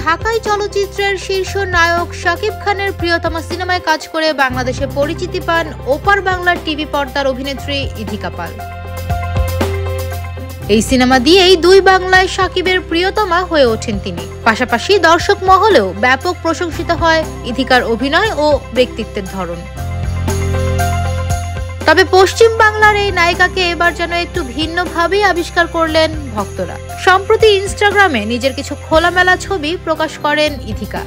ঢাকাই চলচ্চিত্রের শীর্ষ নায়ক শাকিব খানের প্রিয়তমা সিনেমায় কাজ করে বাংলাদেশে পরিচিতি পান ওপার বাংলার টিভি পর্দার অভিনেত্রী ইধিকা পাল। এই সিনেমা দিয়েই দুই বাংলায় শাকিবের প্রিয়তমা হয়ে ওঠেন তিনি। পাশাপাশি দর্শক মহলেও ব্যাপক প্রশংসিত হয় ইধিকার অভিনয় ও ব্যক্তিত্বের ধরন। তবে পশ্চিম বাংলার এই নায়িকাকে এবার যেন একটু ভিন্নভাবেই আবিষ্কার করলেন ভক্তরা। সম্প্রতি ইনস্টাগ্রামে নিজের কিছু খোলামেলা ছবি প্রকাশ করেন ইধিকা,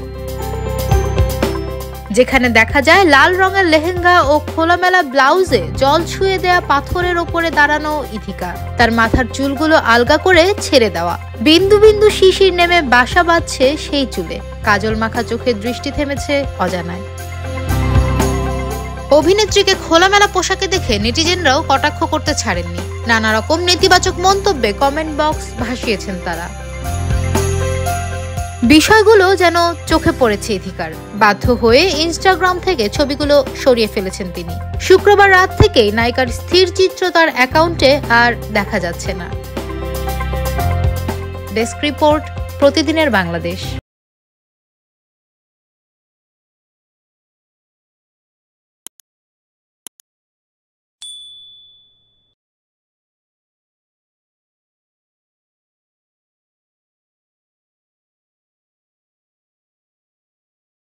যেখানে দেখা যায় লাল রঙের লেহেঙ্গা ও খোলামেলা ব্লাউজে জল ছুঁয়ে দেয়া পাথরের ওপরে দাঁড়ানো ইধিকা। তার মাথার চুলগুলো আলগা করে ছেড়ে দেওয়া, বিন্দু বিন্দু শিশির নেমে বাসা বাঁধছে সেই চুলে। কাজল মাখা চোখের দৃষ্টি থেমেছে অজানায়। অভিনেত্রীকে খোলামেলা পোশাকে দেখে নেটিজেনরাও কটাক্ষ করতে ছাড়েননি। নানা রকম নেতিবাচক মন্তব্যে কমেন্ট বক্স ভাসিয়েছেন তারা। বিষয়গুলো যেন চোখে পড়েছে ইধিকার। বাধ্য হয়ে ইনস্টাগ্রাম থেকে ছবিগুলো সরিয়ে ফেলেছেন তিনি। শুক্রবার রাত থেকেই নায়িকার স্থির চিত্র তার অ্যাকাউন্টে আর দেখা যাচ্ছে না। ডেস্ক রিপোর্ট, প্রতিদিনের বাংলাদেশ।